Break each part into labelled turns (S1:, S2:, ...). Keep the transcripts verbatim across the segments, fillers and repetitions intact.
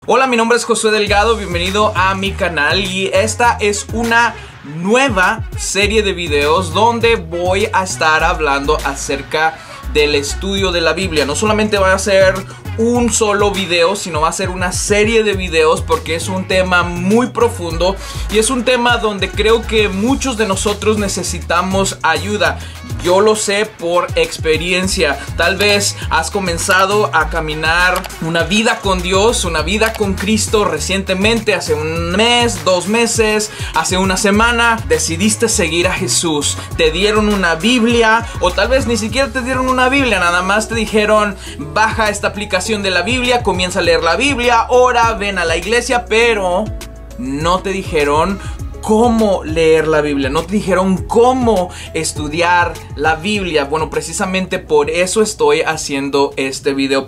S1: Hola, mi nombre es Josué Delgado, bienvenido a mi canal y esta es una nueva serie de videos donde voy a estar hablando acerca del estudio de la Biblia. No solamente va a ser un solo video, sino va a ser una serie de videos porque es un tema muy profundo y es un tema donde creo que muchos de nosotros necesitamos ayuda. Yo lo sé por experiencia. Tal vez has comenzado a caminar una vida con Dios, una vida con Cristo recientemente, hace un mes, dos meses, hace una semana. Decidiste seguir a Jesús. Te dieron una Biblia o tal vez ni siquiera te dieron una Biblia. Nada más te dijeron, baja esta aplicación de la Biblia, comienza a leer la Biblia, ora, ven a la iglesia, pero no te dijeron cómo leer la Biblia, no te dijeron cómo estudiar la Biblia. Bueno, precisamente por eso estoy haciendo este video.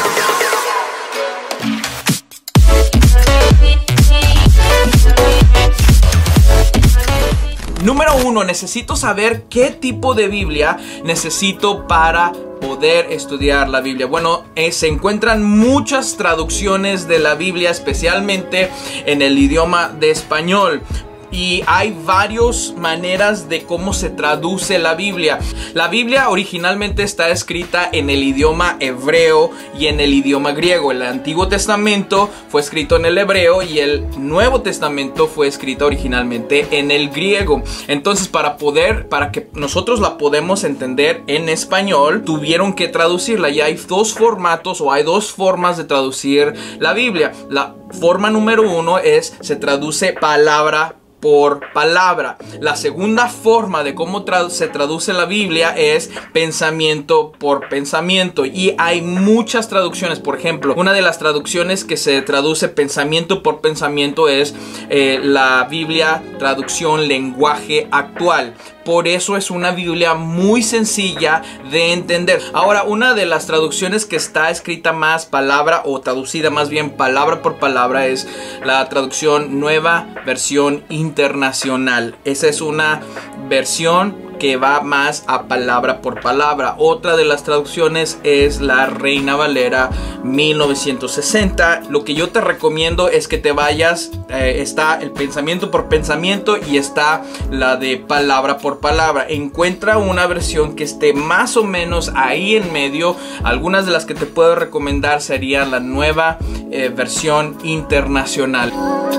S1: Número uno, necesito saber qué tipo de Biblia necesito para poder estudiar la Biblia. Bueno, eh, se encuentran muchas traducciones de la Biblia, especialmente en el idioma de español. Y hay varias maneras de cómo se traduce la Biblia. La Biblia originalmente está escrita en el idioma hebreo y en el idioma griego. El Antiguo Testamento fue escrito en el hebreo y el Nuevo Testamento fue escrito originalmente en el griego. Entonces, para poder, para que nosotros la podemos entender en español, tuvieron que traducirla. Y hay dos formatos o hay dos formas de traducir la Biblia. La forma número uno es, se traduce palabra por palabra. La segunda forma de cómo tradu- se traduce la Biblia es pensamiento por pensamiento, y hay muchas traducciones. Por ejemplo, una de las traducciones que se traduce pensamiento por pensamiento es eh, la Biblia traducción lenguaje actual. Por eso es una Biblia muy sencilla de entender. Ahora, una de las traducciones que está escrita más palabra o traducida más bien palabra por palabra es la traducción Nueva Versión Internacional. Esa es una versión que va más a palabra por palabra. Otra de las traducciones es la Reina Valera mil novecientos sesenta. Lo que yo te recomiendo es que te vayas, eh, está el pensamiento por pensamiento y está la de palabra por palabra. Encuentra una versión que esté más o menos ahí en medio. Algunas de las que te puedo recomendar serían la Nueva eh, Versión Internacional.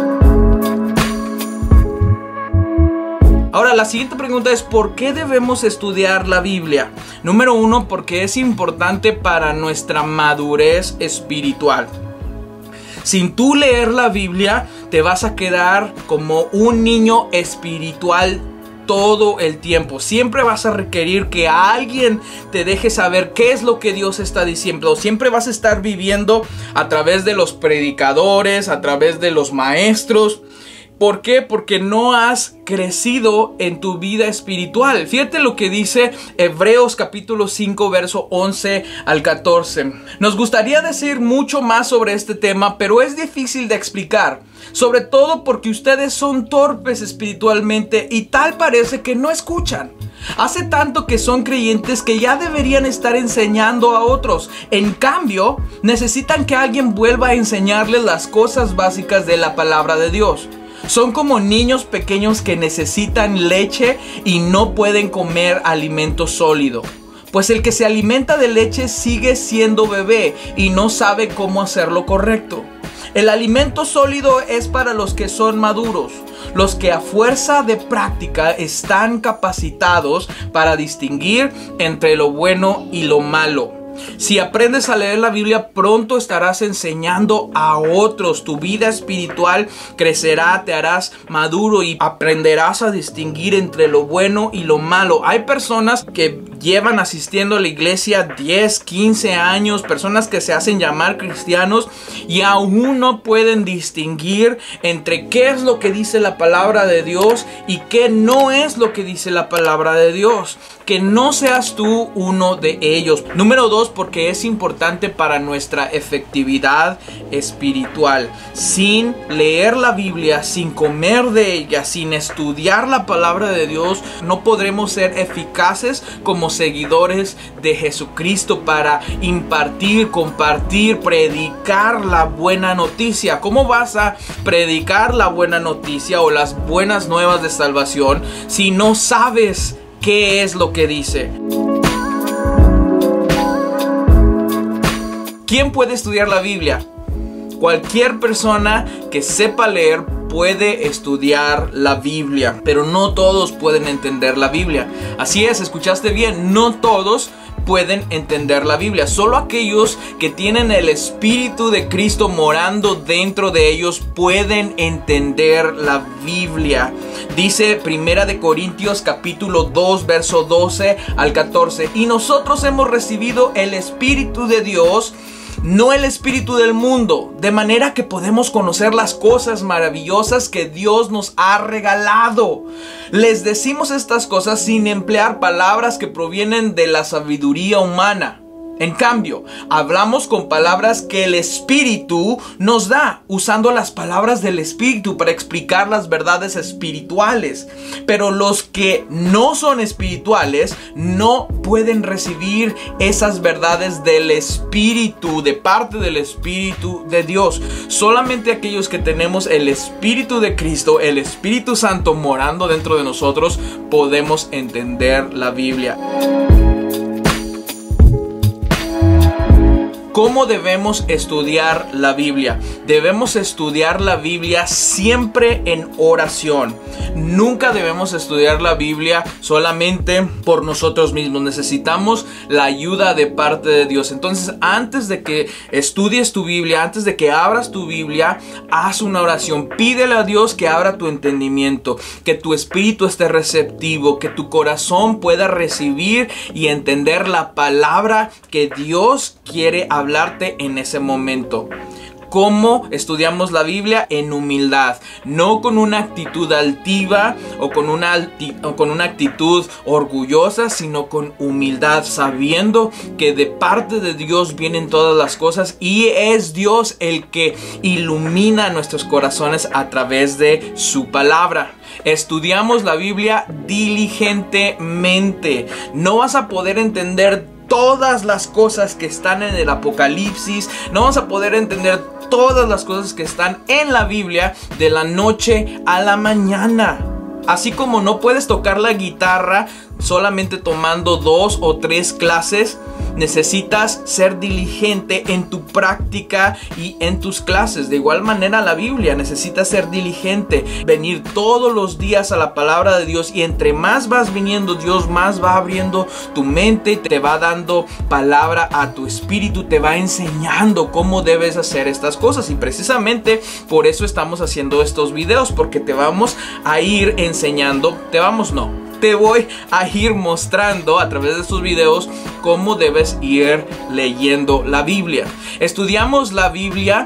S1: Ahora, la siguiente pregunta es: ¿por qué debemos estudiar la Biblia? Número uno, porque es importante para nuestra madurez espiritual. Sin tú leer la Biblia, te vas a quedar como un niño espiritual todo el tiempo. Siempre vas a requerir que alguien te deje saber qué es lo que Dios está diciendo. Siempre vas a estar viviendo a través de los predicadores, a través de los maestros. ¿Por qué? Porque no has crecido en tu vida espiritual. Fíjate lo que dice Hebreos capítulo cinco, verso once al catorce. Nos gustaría decir mucho más sobre este tema, pero es difícil de explicar. Sobre todo porque ustedes son torpes espiritualmente y tal parece que no escuchan. Hace tanto que son creyentes que ya deberían estar enseñando a otros. En cambio, necesitan que alguien vuelva a enseñarles las cosas básicas de la palabra de Dios. Son como niños pequeños que necesitan leche y no pueden comer alimento sólido. Pues el que se alimenta de leche sigue siendo bebé y no sabe cómo hacerlo correcto. El alimento sólido es para los que son maduros, los que a fuerza de práctica están capacitados para distinguir entre lo bueno y lo malo. Si aprendes a leer la Biblia, pronto estarás enseñando a otros. Tu vida espiritual crecerá, te harás maduro y aprenderás a distinguir entre lo bueno y lo malo. Hay personas que llevan asistiendo a la iglesia diez, quince años, personas que se hacen llamar cristianos y aún no pueden distinguir entre qué es lo que dice la palabra de Dios y qué no es lo que dice la palabra de Dios. Que no seas tú uno de ellos. Número dos, dos, porque es importante para nuestra efectividad espiritual. Sin leer la Biblia, sin comer de ella, sin estudiar la palabra de Dios, no podremos ser eficaces como seguidores de Jesucristo para impartir, compartir, predicar la buena noticia. ¿Cómo vas a predicar la buena noticia o las buenas nuevas de salvación si no sabes qué es lo que dice? ¿Quién puede estudiar la Biblia? Cualquier persona que sepa leer puede estudiar la Biblia, pero no todos pueden entender la Biblia. Así es, escuchaste bien, no todos pueden entender la Biblia. Solo aquellos que tienen el Espíritu de Cristo morando dentro de ellos pueden entender la Biblia. Dice Primera de Corintios capítulo dos verso doce al catorce: y nosotros hemos recibido el Espíritu de Dios, no el espíritu del mundo, de manera que podemos conocer las cosas maravillosas que Dios nos ha regalado. Les decimos estas cosas sin emplear palabras que provienen de la sabiduría humana. En cambio, hablamos con palabras que el Espíritu nos da, usando las palabras del Espíritu para explicar las verdades espirituales. Pero los que no son espirituales no pueden recibir esas verdades del Espíritu, de parte del Espíritu de Dios. Solamente aquellos que tenemos el Espíritu de Cristo, el Espíritu Santo morando dentro de nosotros, podemos entender la Biblia. ¿Cómo debemos estudiar la Biblia? Debemos estudiar la Biblia siempre en oración. Nunca debemos estudiar la Biblia solamente por nosotros mismos. Necesitamos la ayuda de parte de Dios. Entonces, antes de que estudies tu Biblia, antes de que abras tu Biblia, haz una oración. Pídele a Dios que abra tu entendimiento, que tu espíritu esté receptivo, que tu corazón pueda recibir y entender la palabra que Dios quiere hablarte en ese momento. ¿Cómo estudiamos la Biblia? En humildad, no con una actitud altiva o con una, alti o con una actitud orgullosa, sino con humildad, sabiendo que de parte de Dios vienen todas las cosas y es Dios el que ilumina nuestros corazones a través de su palabra. Estudiamos la Biblia diligentemente. No vas a poder entender todas las cosas que están en el Apocalipsis, no vas a poder entender todas las cosas que están en la Biblia de la noche a la mañana. Así como no puedes tocar la guitarra solamente tomando dos o tres clases, necesitas ser diligente en tu práctica y en tus clases. De igual manera, la Biblia necesita ser diligente, venir todos los días a la palabra de Dios, y entre más vas viniendo, Dios más va abriendo tu mente, te va dando palabra a tu espíritu, te va enseñando cómo debes hacer estas cosas. Y precisamente por eso estamos haciendo estos videos, porque te vamos a ir enseñando, te vamos no Te voy a ir mostrando a través de estos videos cómo debes ir leyendo la Biblia. Estudiamos la Biblia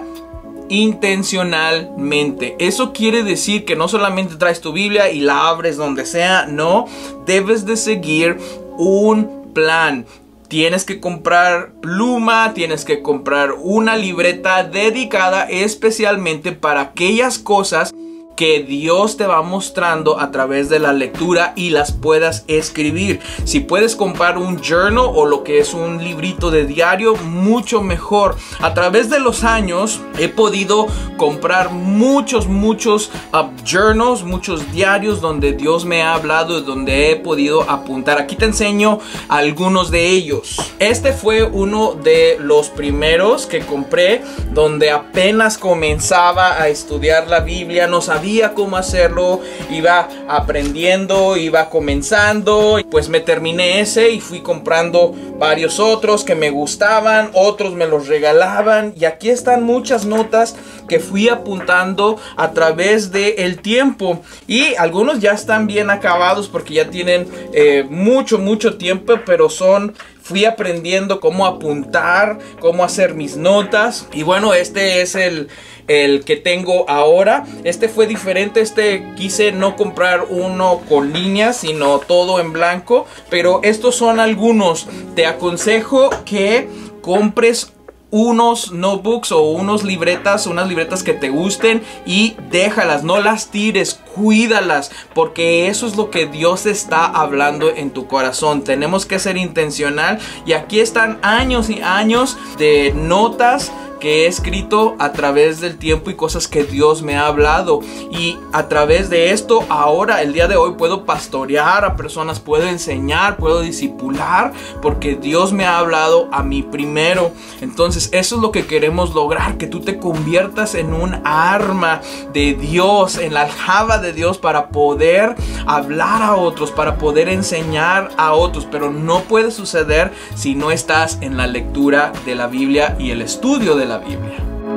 S1: intencionalmente. Eso quiere decir que no solamente traes tu Biblia y la abres donde sea. No, debes de seguir un plan. Tienes que comprar pluma, tienes que comprar una libreta dedicada especialmente para aquellas cosas que Dios te va mostrando a través de la lectura y las puedas escribir. Si puedes comprar un journal o lo que es un librito de diario, mucho mejor. A través de los años he podido comprar muchos, muchos uh, journals, muchos diarios donde Dios me ha hablado y donde he podido apuntar. Aquí te enseño algunos de ellos. Este fue uno de los primeros que compré, donde apenas comenzaba a estudiar la Biblia, no sabía cómo hacerlo, iba aprendiendo, iba comenzando, pues me terminé ese y fui comprando varios otros que me gustaban, otros me los regalaban, y aquí están muchas notas que fui apuntando a través del tiempo, y algunos ya están bien acabados porque ya tienen eh, mucho mucho tiempo, pero son fui aprendiendo cómo apuntar, cómo hacer mis notas. Y bueno, este es el, el que tengo ahora. Este fue diferente, este quise no comprar uno con líneas, sino todo en blanco. Pero estos son algunos. Te aconsejo que compres unos notebooks o unos libretas, unas libretas que te gusten y déjalas, no las tires, cuídalas, porque eso es lo que Dios está hablando en tu corazón. Tenemos que ser intencional y aquí están años y años de notas que he escrito a través del tiempo y cosas que Dios me ha hablado, y a través de esto ahora, el día de hoy, puedo pastorear a personas, puedo enseñar, puedo discipular, porque Dios me ha hablado a mí primero. Entonces eso es lo que queremos lograr, que tú te conviertas en un arma de Dios, en la aljaba de Dios, para poder hablar a otros, para poder enseñar a otros. Pero no puede suceder si no estás en la lectura de la Biblia y el estudio de la Biblia.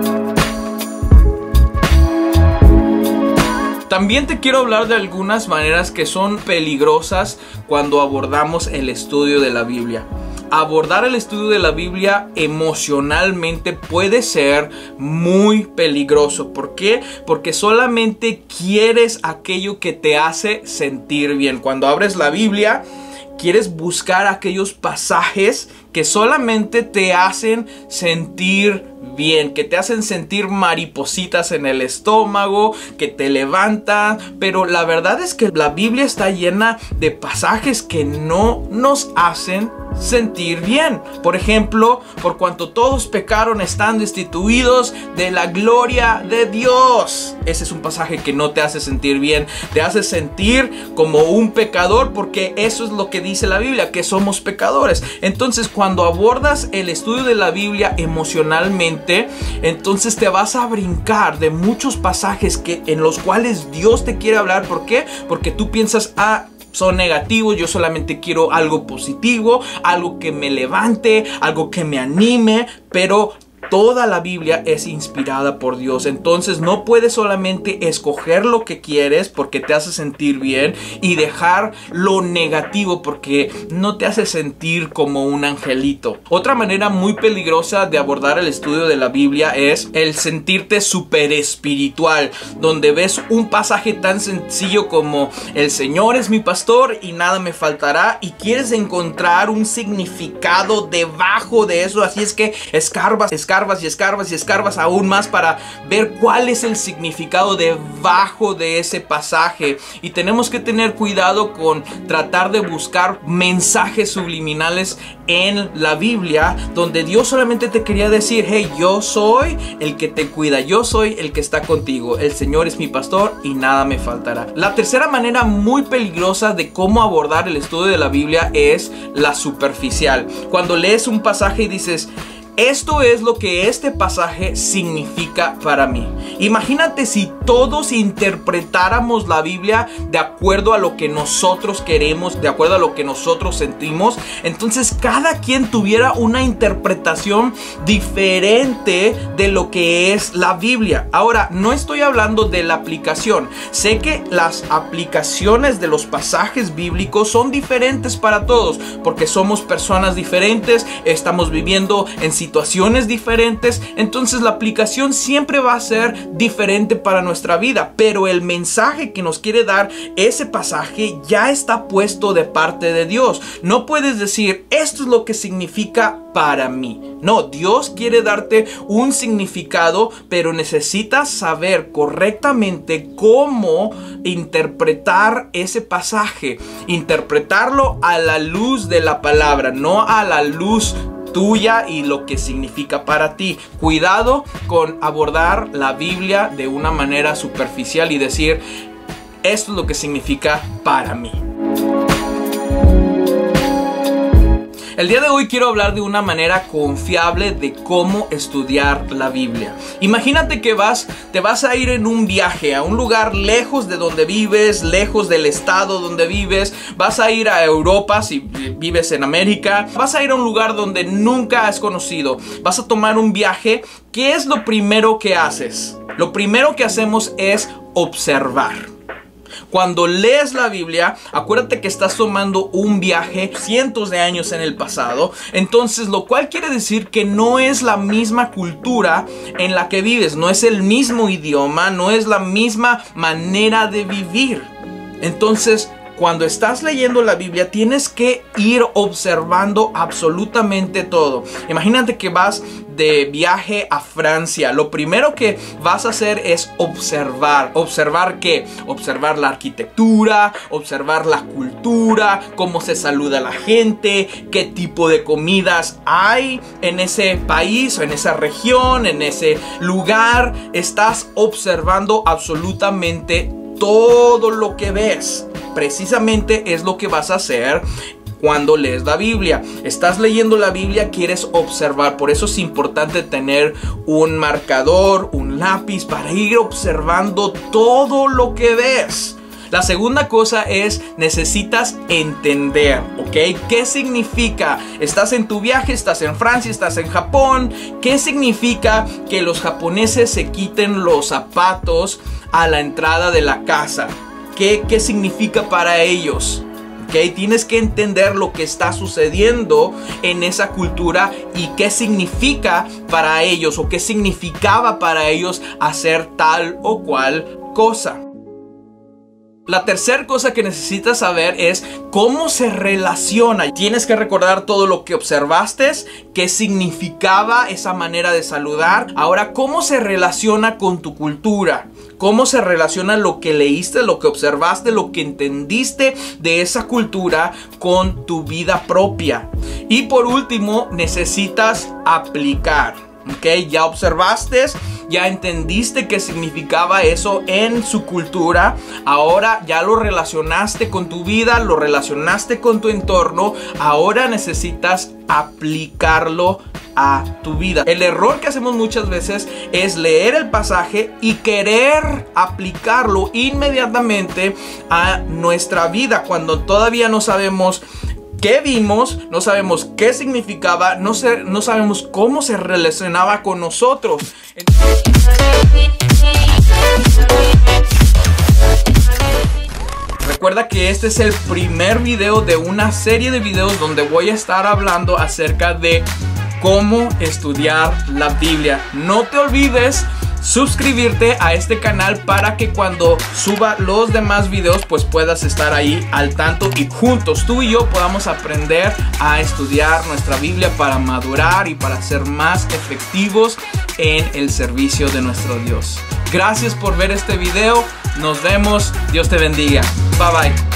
S1: También te quiero hablar de algunas maneras que son peligrosas cuando abordamos el estudio de la Biblia. Abordar el estudio de la Biblia emocionalmente puede ser muy peligroso. ¿Por qué? Porque solamente quieres aquello que te hace sentir bien. Cuando abres la Biblia, quieres buscar aquellos pasajes que solamente te hacen sentir bien, que te hacen sentir maripositas en el estómago, que te levantan. Pero la verdad es que la Biblia está llena de pasajes que no nos hacen sentir bien. Por ejemplo, por cuanto todos pecaron, están destituidos de la gloria de Dios. Ese es un pasaje que no te hace sentir bien, te hace sentir como un pecador, porque eso es lo que dice la Biblia, que somos pecadores. Entonces, cuando abordas el estudio de la Biblia emocionalmente, entonces te vas a brincar de muchos pasajes que, en los cuales Dios te quiere hablar. ¿Por qué? Porque tú piensas, ah, son negativos, yo solamente quiero algo positivo, algo que me levante, algo que me anime. Pero toda la Biblia es inspirada por Dios. Entonces no puedes solamente escoger lo que quieres porque te hace sentir bien y dejar lo negativo porque no te hace sentir como un angelito. Otra manera muy peligrosa de abordar el estudio de la Biblia es el sentirte súper espiritual, donde ves un pasaje tan sencillo como el Señor es mi pastor y nada me faltará, y quieres encontrar un significado debajo de eso. Así es que escarbas, escarbas Escarbas y escarbas y escarbas aún más para ver cuál es el significado debajo de ese pasaje. Y tenemos que tener cuidado con tratar de buscar mensajes subliminales en la Biblia, donde Dios solamente te quería decir, hey, yo soy el que te cuida, yo soy el que está contigo, el Señor es mi pastor y nada me faltará. La tercera manera muy peligrosa de cómo abordar el estudio de la Biblia es la superficial. Cuando lees un pasaje y dices, esto es lo que este pasaje significa para mí. Imagínate si todos interpretáramos la Biblia de acuerdo a lo que nosotros queremos, de acuerdo a lo que nosotros sentimos. Entonces cada quien tuviera una interpretación diferente de lo que es la Biblia. Ahora, no estoy hablando de la aplicación. Sé que las aplicaciones de los pasajes bíblicos son diferentes para todos, porque somos personas diferentes, estamos viviendo en situaciones situaciones diferentes. Entonces la aplicación siempre va a ser diferente para nuestra vida, pero el mensaje que nos quiere dar ese pasaje ya está puesto de parte de Dios. No puedes decir, esto es lo que significa para mí. No, Dios quiere darte un significado, pero necesitas saber correctamente cómo interpretar ese pasaje, interpretarlo a la luz de la palabra, no a la luz tuya y lo que significa para ti. Cuidado con abordar la Biblia de una manera superficial y decir, esto es lo que significa para mí. El día de hoy quiero hablar de una manera confiable de cómo estudiar la Biblia. Imagínate que vas, te vas a ir en un viaje a un lugar lejos de donde vives, lejos del estado donde vives. Vas a ir a Europa si vives en América. Vas a ir a un lugar donde nunca has conocido. Vas a tomar un viaje. ¿Qué es lo primero que haces? Lo primero que hacemos es observar. Cuando lees la Biblia, acuérdate que estás tomando un viaje cientos de años en el pasado. Entonces, lo cual quiere decir que no es la misma cultura en la que vives, no es el mismo idioma, no es la misma manera de vivir. Entonces, cuando estás leyendo la Biblia, tienes que ir observando absolutamente todo. Imagínate que vas de viaje a Francia. Lo primero que vas a hacer es observar. ¿Observar qué? Observar la arquitectura, observar la cultura, cómo se saluda la gente, qué tipo de comidas hay en ese país o en esa región, en ese lugar. Estás observando absolutamente todo lo que ves. Precisamente es lo que vas a hacer cuando lees la Biblia. Estás leyendo la Biblia, quieres observar. Por eso es importante tener un marcador, un lápiz para ir observando todo lo que ves. La segunda cosa es, necesitas entender, ¿ok? ¿Qué significa? Estás en tu viaje, estás en Francia, estás en Japón. ¿Qué significa que los japoneses se quiten los zapatos a la entrada de la casa? ¿Qué, qué significa para ellos? ¿Okay? Tienes que entender lo que está sucediendo en esa cultura y qué significa para ellos o qué significaba para ellos hacer tal o cual cosa. La tercera cosa que necesitas saber es cómo se relaciona. Tienes que recordar todo lo que observaste, qué significaba esa manera de saludar. Ahora, cómo se relaciona con tu cultura. Cómo se relaciona lo que leíste, lo que observaste, lo que entendiste de esa cultura con tu vida propia. Y por último, necesitas aplicar. ¿Ok? Ya observaste, ya entendiste qué significaba eso en su cultura. Ahora ya lo relacionaste con tu vida, lo relacionaste con tu entorno. Ahora necesitas aplicarlo a tu vida. El error que hacemos muchas veces es leer el pasaje y querer aplicarlo inmediatamente a nuestra vida cuando todavía no sabemos qué vimos, no sabemos qué significaba, no, sé, no sabemos cómo se relacionaba con nosotros. Recuerda que este es el primer video de una serie de videos donde voy a estar hablando acerca de cómo estudiar la Biblia. No te olvides suscribirte a este canal para que cuando suba los demás videos pues puedas estar ahí al tanto y juntos tú y yo podamos aprender a estudiar nuestra Biblia para madurar y para ser más efectivos en el servicio de nuestro Dios. Gracias por ver este video. Nos vemos. Dios te bendiga. Bye bye.